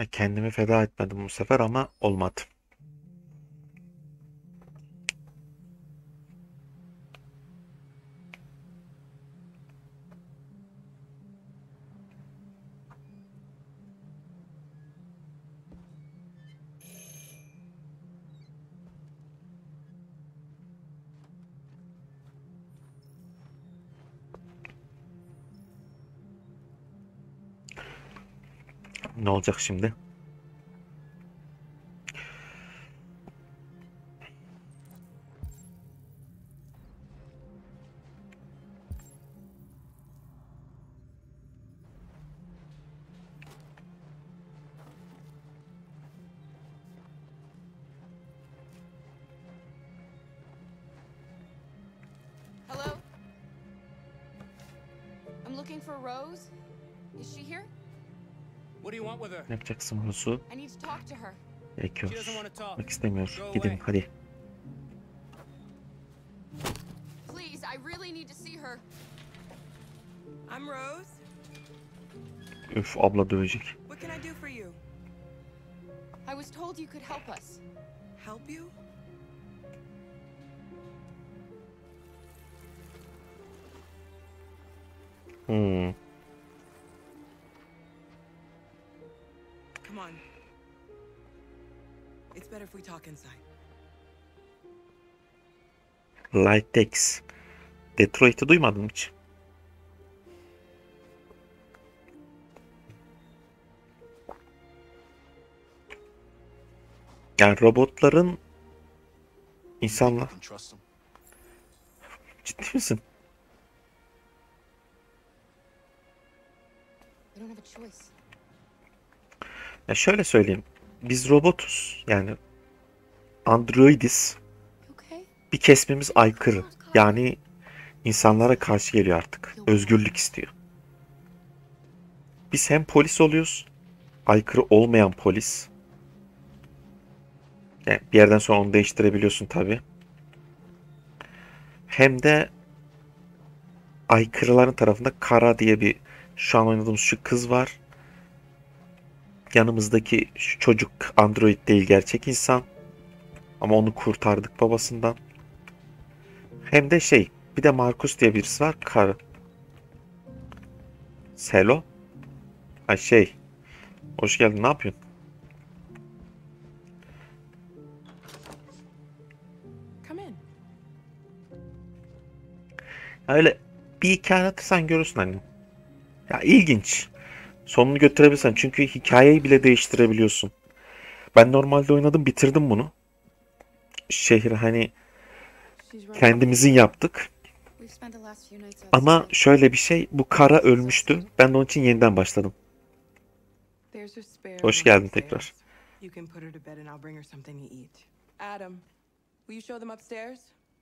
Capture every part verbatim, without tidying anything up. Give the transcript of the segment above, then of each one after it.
Kendimi feda etmedim bu sefer ama olmadı. Ne olacak şimdi? Hello? I'm looking for Rose. Is she here? What do you want with her? Ne yapacaksın Rusu? I need to talk to her. Gerekiyor. She doesn't want to talk. Bak istemiyor. Go Gidelim away. hadi. Please, I really need to see her. I'm Rose. Üf, abla dövecek. What can I do for you? I was told you could help us. Help you? Hmm. Come on. It's better if we talk inside. Lightex. Detroit'i duymadın hiç. Yani robotların insanlar. Can trust them. Ciddi misin? We don't have a choice. Ya şöyle söyleyeyim. Biz robotuz. Yani androidiz. Okay? Bir kesmemiz aykırı. Yani insanlara karşı geliyor artık. Özgürlük istiyor. Biz hem polis oluyoruz. Aykırı olmayan polis. Yani bir yerden sonra onu değiştirebiliyorsun tabii. Hem de aykırıların tarafında Kara diye bir şu an oynadığımız şu kız var. Yanımızdaki şu çocuk android değil, gerçek insan. Ama onu kurtardık babasından. Hem de şey, bir de Markus diye birisi var. Kara. Selo. Ha şey. Hoş geldin. Ne yapıyorsun? Come in. Öyle bir hikaye anlatırsan görürsün hani. Ya ilginç. Sonunu götürebilirsen. Çünkü hikayeyi bile değiştirebiliyorsun. Ben normalde oynadım, bitirdim bunu. Şehir hani She's right. kendimizin yaptık. We've spent the last few nights Ama outside. şöyle bir şey, bu Kara ölmüştü. Ben de onun için yeniden başladım. There's a spare Hoş room geldin upstairs. tekrar. You can put her to bed and I'll bring her something to eat. Adam, will you show them upstairs?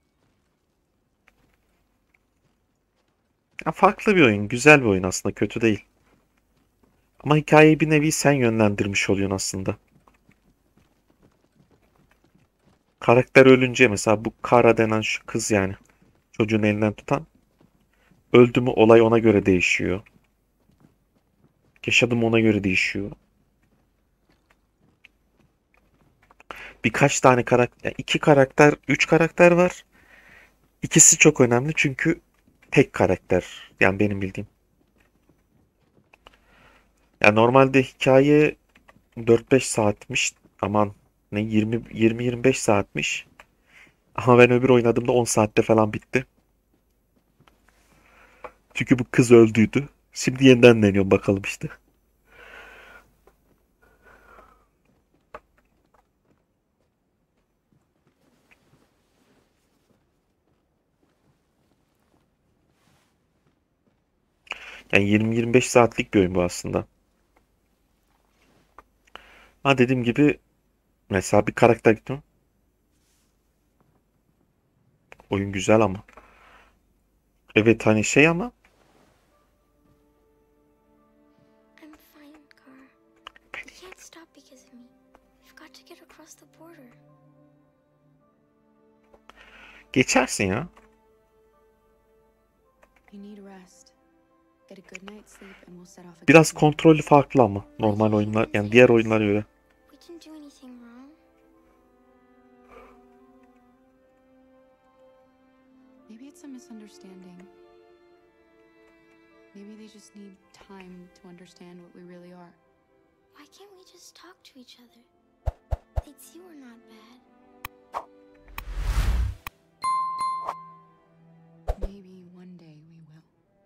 Ya farklı bir oyun, güzel bir oyun aslında, kötü değil. Ama hikayeyi bir nevi sen yönlendirmiş oluyorsun aslında. Karakter ölünce mesela bu Kara denen şu kız, yani çocuğun elinden tutan, öldü mü olay ona göre değişiyor. Yaşadı mı ona göre değişiyor. Birkaç tane karakter, yani iki karakter, üç karakter var. İkisi çok önemli çünkü tek karakter. Yani benim bildiğim. Ya normalde hikaye dört beş saatmiş. Aman ne, yirmi yirmi yirmi beş saatmiş. Ama ben öbür oynadığımda on saatte falan bitti. Çünkü bu kız öldüydü. Şimdi yeniden deniyorum bakalım işte. Yani yirmi yirmi beş saatlik bir oyun bu aslında. Ha dediğim gibi mesela bir karakter gittim. Oyun güzel ama. Evet hani şey ama I'm fine, Gar. You can't stop because of me. We've got to get across the border. geçersin ya. You need rest. Get a good night's sleep and we'll set off Biraz again. kontrollü farklı ama normal oyunlar yani diğer oyunlara göre. We didn't do anything wrong. Maybe it's a misunderstanding. Maybe they just need time to understand what we really are. Why can't we just talk to each other? They'd see we're not bad. Maybe one day we will.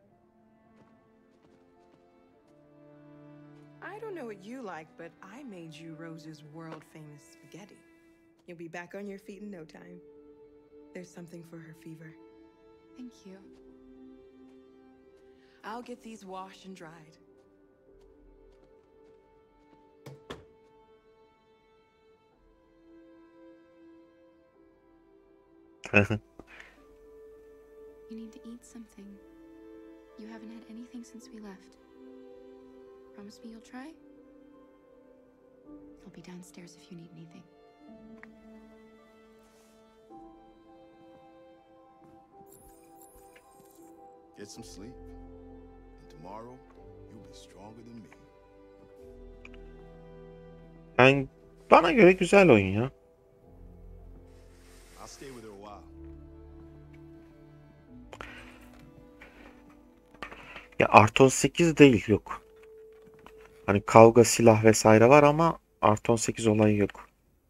I don't know what you like, but I made you Rose's world famous spaghetti. You'll be back on your feet in no time. There's something for her fever. Thank you. I'll get these washed and dried. You need to eat something. You haven't had anything since we left. Promise me you'll try? I'll be downstairs if you need anything. Get some sleep, and tomorrow you'll be stronger than me. Yani bana göre güzel oyun ya. I'll stay with her a while. Ya artı on sekiz değil, yok. Hani kavga, silah vesaire var ama artı on sekiz olayı yok.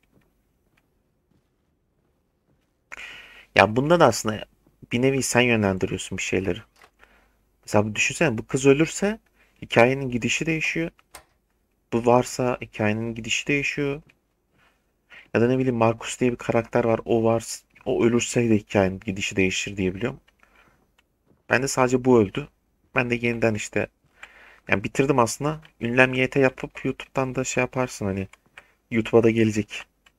Ya bunda da aslında bir nevi sen yönlendiriyorsun bir şeyleri. Mesela düşünsene, bu kız ölürse hikayenin gidişi değişiyor. Bu varsa hikayenin gidişi değişiyor. Ya da ne bileyim, Marcus diye bir karakter var. O var. O ölürse de hikayenin gidişi değişir diye biliyorum. Ben de sadece bu öldü. Ben de yeniden işte yani bitirdim aslında. Ünlem Y T yapıp YouTube'dan da şey yaparsın hani. YouTube'a da gelecek.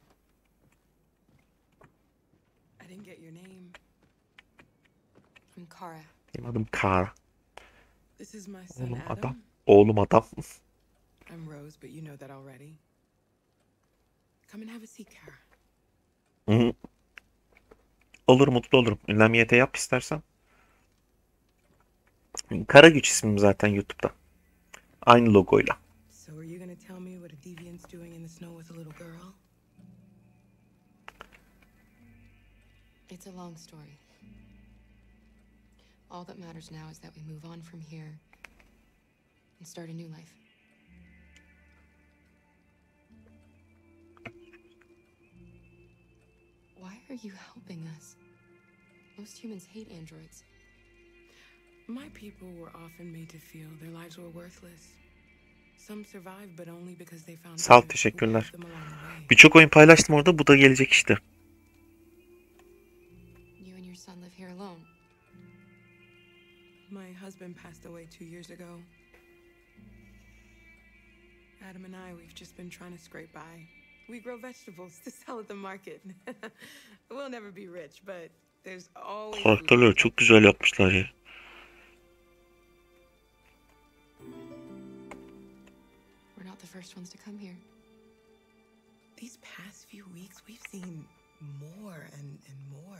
I didn't get your name. I'm Kara. Benim adım Kara. This is my son Oğlum Adam. adam. Oğlum adam. I'm Rose, but you know that already. Come and have a seat, Kara. Hı. Olur, mutlu olurum. Ünlem Y T yap istersen. Kara Güç ismim zaten YouTube'da. Aynı logoyla. So are you gonna tell me what a deviant's doing in the snow with a little girl? It's a long story. All that matters now is that we move on from here and start a new life. Why are you helping us? Most humans hate androids. My people were often made to feel their lives were worthless. Some survived, but only because they found Sağ ol, others who teşekkürler. helped them along the way. Birçok oyun paylaştım orada. Bu da gelecek işte. You and your son live here alone. My husband passed away two years ago. Adam and I, we've just been trying to scrape by. We grow vegetables to sell at the market. We'll never be rich, but there's always Karakterleri çok güzel yapmışlar ya. We're not the first ones to come here. These past few weeks, we've seen more and, and more.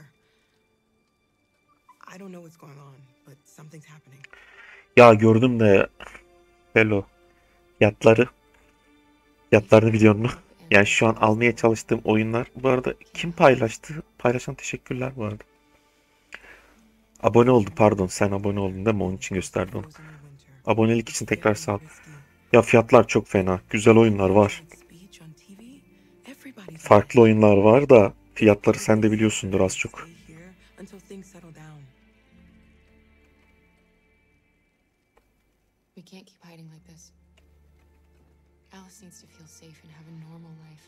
I don't know what's going on, but something's happening. Ya gördüm de Hello. Yatları. Yatlarını biliyor musun? Yani şu an almaya çalıştığım oyunlar. Bu arada kim paylaştı? Paylaşan teşekkürler bu arada. Abone oldu, pardon. Sen abone oldun değil mi? Onun için gösterdi onu. Abonelik için tekrar sağ ol. Ya fiyatlar çok fena. Güzel oyunlar var. Farklı oyunlar var da fiyatları sen de biliyorsundur az çok. We can't keep hiding like this. Alice needs to feel safe and have a normal life.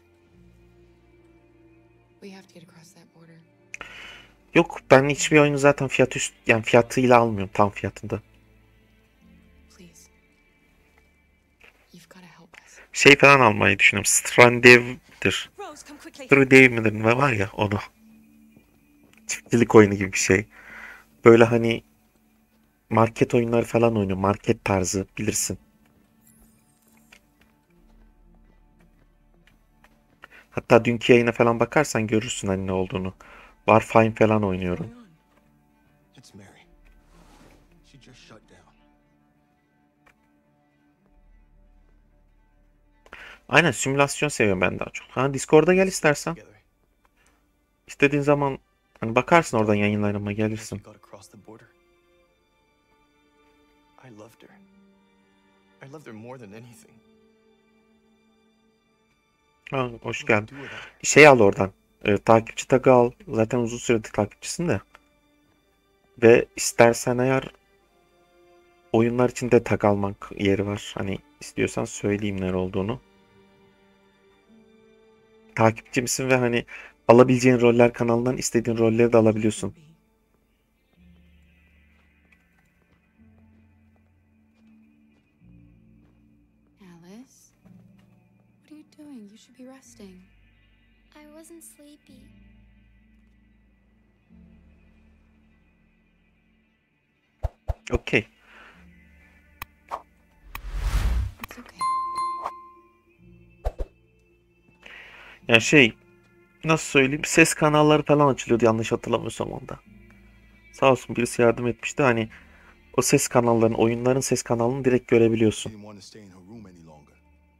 We have to get across that border. Yok, ben hiçbir oyunu zaten fiyat üst yani fiyatıyla almıyorum, tam fiyatında. Please. You've got to help us. Şey falan almayı düşünüyorum. Stranded'dir. Rose, come quickly. Stranded midir ne var ya, onu. Çiftçilik oyunu gibi bir şey. Böyle hani market oyunları falan oynuyor. Market tarzı, bilirsin. Hatta dünkü yayına falan bakarsan görürsün hani ne olduğunu. Warframe falan oynuyorum. It's Mary. She just shut down. Aynen simülasyon seviyorum ben daha çok. Ha Discord'a gel istersen. Together. İstediğin zaman hani bakarsın oradan yayınlarıma As we gelirsin. got across the border, I loved her. I loved her more than anything. Ha, hoş What would I geldin. do without her? Şey al oradan. E, takipçi tagı al. Zaten uzun süredir takipçisin de. Ve istersen eğer oyunlar için de tag almak yeri var. Hani istiyorsan söyleyeyim ne olduğunu. Takipçi misin ve hani alabileceğin roller kanalından istediğin rolleri de alabiliyorsun. Ruby. Alice? What are you doing? You should be resting. I wasn't sleepy. Okey. It's okay. Yani şey nasıl söyleyeyim ses kanalları falan açılıyordu yanlış hatırlamıyorsam onda. Sağ olsun birisi yardım etmişti. Hani o ses kanallarının, oyunların ses kanalını direkt She görebiliyorsun. didn't want to stay in her room any longer.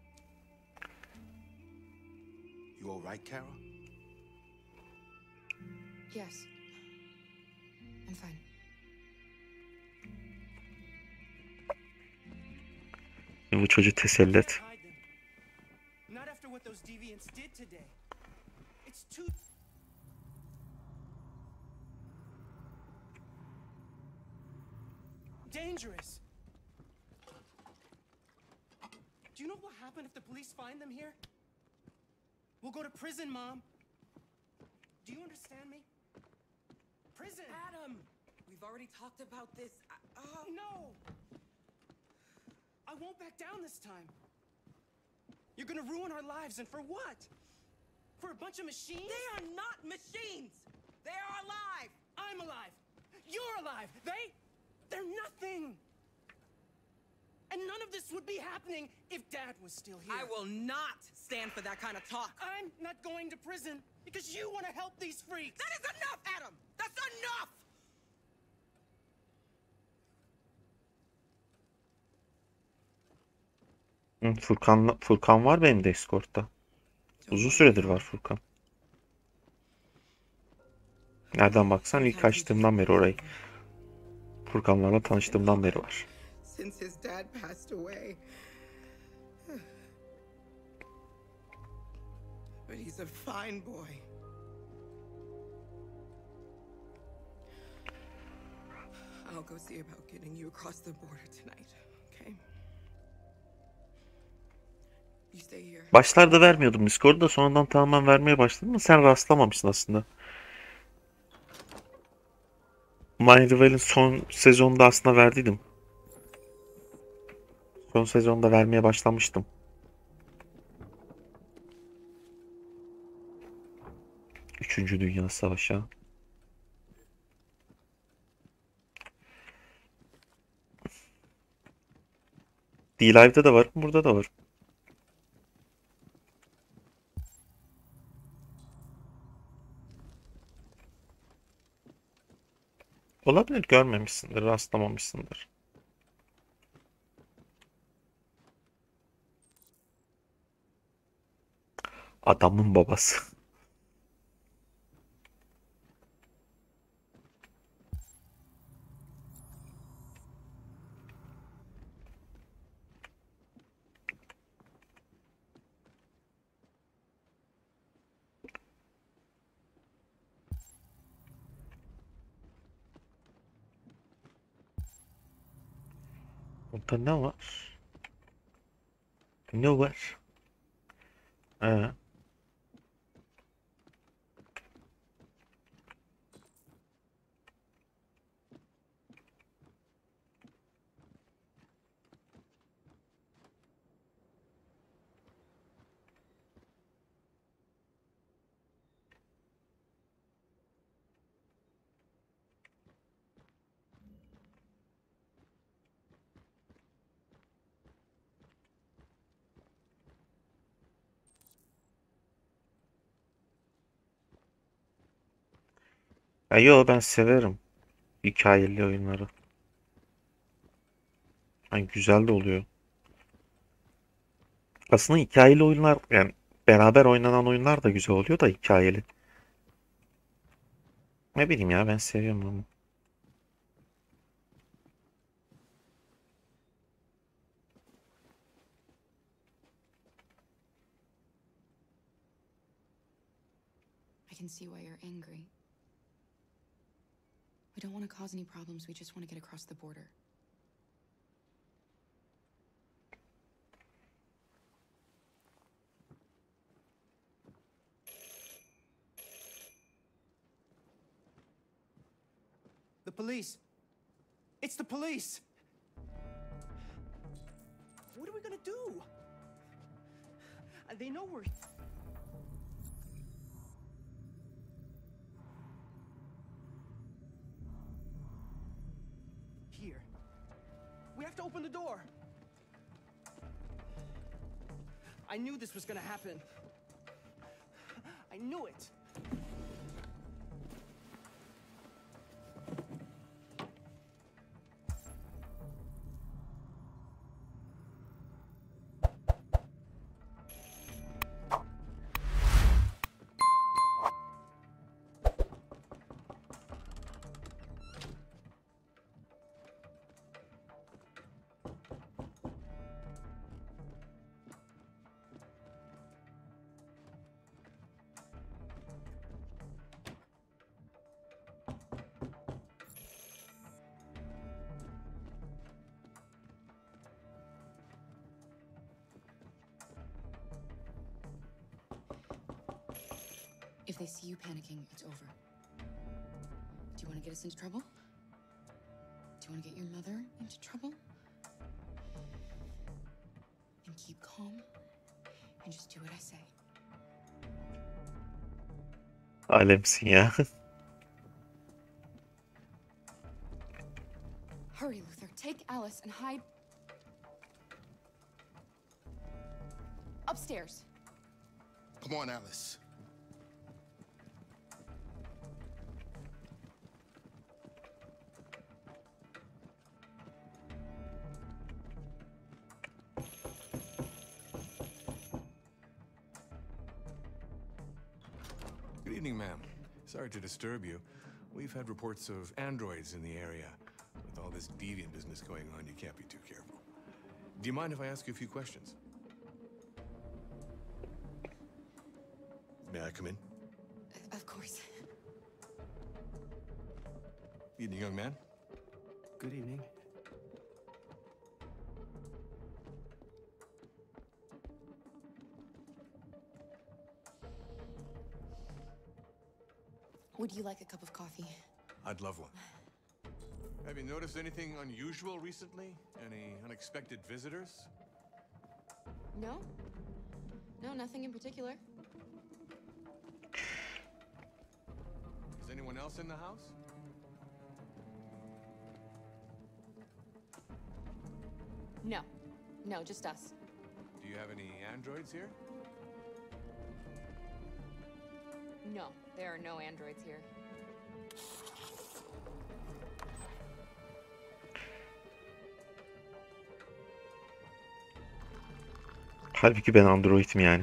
You all right, Kara? Yes. I'm fine. Bu çocuğu teselli et. Hide them. Not after what those deviants did today. It's too. Dangerous. Do you know what happened if the police find them here? We'll go to prison, Mom. Do you understand me? Prison. Adam, we've already talked about this. I, oh. No! I won't back down this time. You're gonna ruin our lives, and for what? For a bunch of machines? They are not machines. They are alive. I'm alive. You're alive. They, they're nothing. And none of this would be happening if Dad was still here. I will not stand for that kind of talk. I'm not going to prison because you want to help these freaks. That is enough, Adam. That's enough. Hı, Furkan, Furkan var benim Discord'da. Uzun süredir var Furkan. Nereden baksan ilk açtığımdan beri orayı. Furkanlarla tanıştığımdan beri var. Since his dad passed away. But he's a fine boy. I'll go see about getting you across the border tonight, okay? You stay here. Başlarda vermiyordum Discord'u da sonradan tamamen vermeye başladım ama sen rastlamamışsın aslında. My Rival'in son sezonunda aslında verdiydim. Son sezonda vermeye başlamıştım. Üçüncü Dünya Savaşı. D-Live'da da var, burada da var. Olabilir, görmemişsindir, rastlamamışsındır. Adamın babası. Burada ne var? Ne var? Ee, ya yo ben severim hikayeli oyunları. Yani güzel de oluyor. Aslında hikayeli oyunlar yani beraber oynanan oyunlar da güzel oluyor da hikayeli. Ne bileyim ya ben seviyorum bunu. I can see why you're angry. We don't want to cause any problems. We just want to get across the border. The police. It's the police. What are we gonna do? Uh, They know we're. Here. We have to open the door. I knew this was gonna happen. I knew it. If they see you panicking, it's over. Do you want to get us into trouble? Do you want to get your mother into trouble? And keep calm and just do what I say. Alemsin ya. Hurry, Luther. Take Alice and hide upstairs. Come on, Alice. Good evening, ma'am. Sorry to disturb you. We've had reports of androids in the area. With all this deviant business going on, you can't be too careful. Do you mind if I ask you a few questions? May I come in? Of course. Evening, young man. Good evening. Would you like a cup of coffee? I'd love one. Have you noticed anything unusual recently? Any unexpected visitors? No? No, nothing in particular. Is anyone else in the house? No. No, just us. Do you have any androids here? No, there are no androids here. Halbuki ben android'im yani.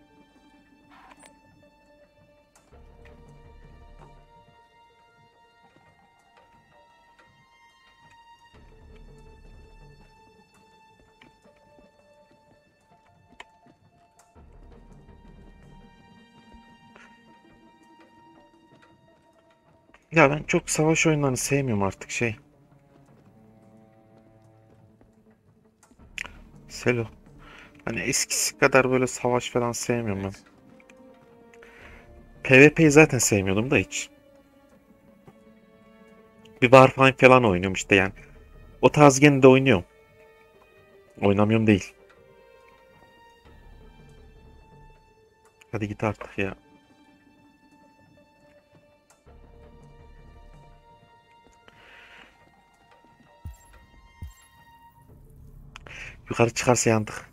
Ya ben çok savaş oyunlarını sevmiyorum artık şey. Selo. Hani eskisi kadar böyle savaş falan sevmiyorum ben. Thanks. PvP'yi zaten sevmiyordum da hiç. Bir Warframe falan oynuyorum işte yani. O tarz gene de oynuyorum. Oynamıyorum değil. Hadi git artık ya. Yukarı çıkarsa yandık.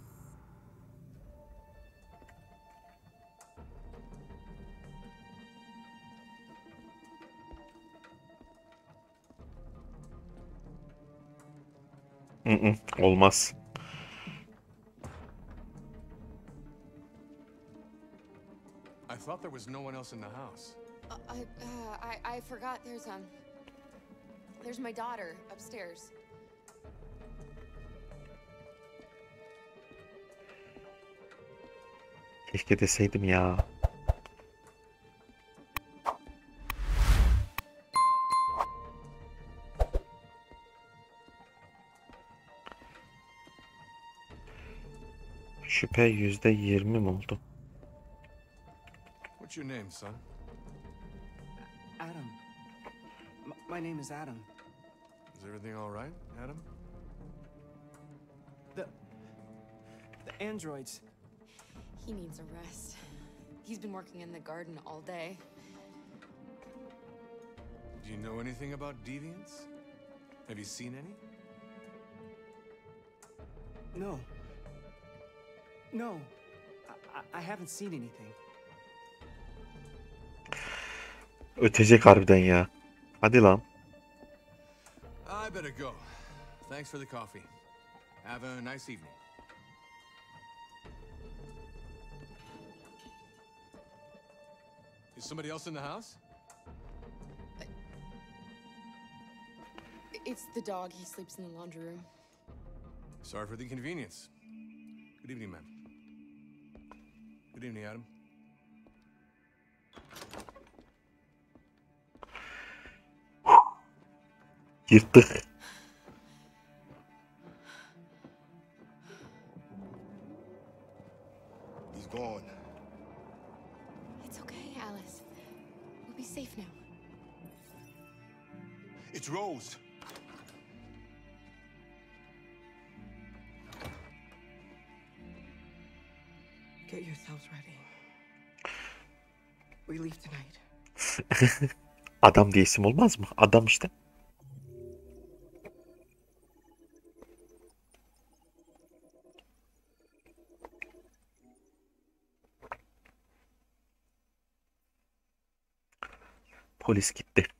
Mm-mm, olmaz. I thought there was no one else in the house. Uh, I, uh, I, I forgot. There's um, there's my daughter upstairs. Keşke deseydim ya. Şüphe yüzde yirmi mi oldu? What's your name, son? Adam. M my name is Adam. Is everything all right, Adam? The... The androids. He needs a rest. He's been working in the garden all day. Do you know anything about deviants? Have you seen any? No. No. I, I, I haven't seen anything. Ötecek harbiden ya. Hadi lan. I better go. Thanks for the coffee. Have a nice evening. Is somebody else in the house? It's the dog. He sleeps in the laundry room. Sorry for the inconvenience. Good evening, ma'am. Good evening, Adam. Yırttık. He's gone. It's okay, Alice. We'll be safe now. It's Rose. Get yourselves ready. We leave tonight. Adam diye isim olmaz mı? Adam işte. Polis gitti.